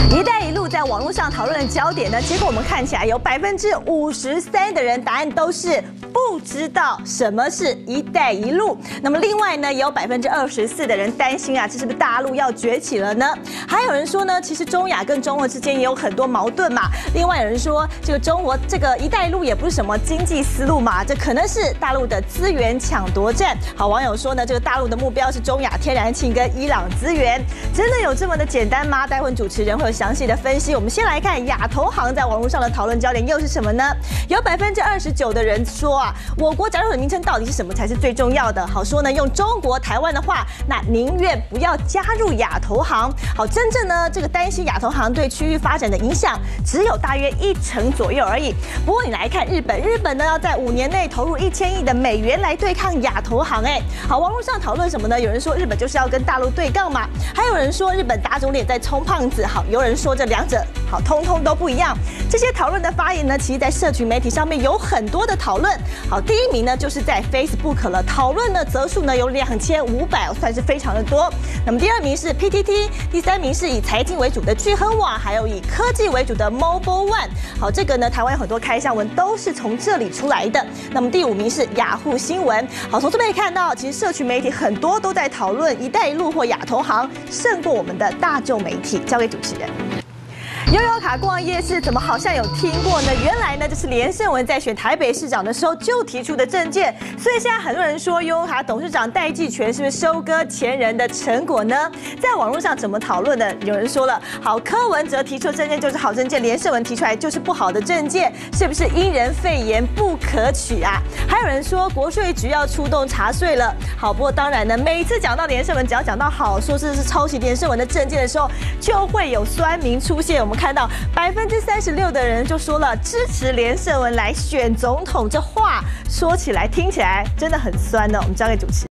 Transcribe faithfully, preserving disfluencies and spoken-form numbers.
“一带一路”在网络上讨论的焦点呢，结果我们看起来有百分之五十三的人答案都是不知道什么是“一带一路”。那么另外呢，也有百分之二十四的人担心啊，这是不是大陆要崛起了呢？还有人说呢，其实中亚跟中俄之间也有很多矛盾嘛。另外有人说，这个中国这个“一带一路”也不是什么经济思路嘛，这可能是大陆的资源抢夺战。好，网友说呢，这个大陆的目标是中亚天然气跟伊朗资源，真的有这么的简单吗？待会主持人会有详细的分析。我们先来看亚投行在网络上的讨论焦点又是什么呢？有百分之二十九的人说啊，我国假如的名称到底是什么才是最重要的？好说呢，用中国台湾的话，那宁愿不要加入亚投行。好，真正呢这个担心亚投行对区域发展的影响，只有大约一成左右而已。不过你来看日本，日本呢要在五年内投入一千亿的美元来对抗亚投行。哎，好，网络上讨论什么呢？有人说日本就是要跟大陆对杠嘛，还有人说日本打肿脸在充胖子。好，有人说这两者好通通都不一样。这些讨论的发言呢，其实在社群媒体上面有很多的讨论。好，第一名呢就是在 Facebook 了，讨论的则数呢有两千五百，算是非常的多。那么第二名是 P T T， 第三名是以财经为主的聚亨网，还有以科技为主的 Mobile One。好，这个呢台湾有很多开箱文都是从这里出来的。那么第五名是雅虎新闻。好，从这边可以看到，其实社群媒体很多都在讨论“一带一路”或亚投行，胜过我们的大众媒体。交给主持人。悠游卡逛夜市怎么好像有听过呢？原来呢，这是连胜文在选台北市长的时候就提出的政见，所以现在很多人说悠游卡董事长戴季全是不是收割前人的成果呢？在网络上怎么讨论呢？有人说了，好，柯文哲提出的政见就是好政见，连胜文提出来就是不好的政见，是不是因人废言不可取啊？还有人说国税局要出动查税了。好，不过当然呢，每次讲到连胜文，只要讲到好，说这是抄袭连胜文的政见的时候，就会有酸民出现。我们看到百分之三十六的人就说了支持连胜文来选总统，这话说起来听起来真的很酸呢。我们交给主持人。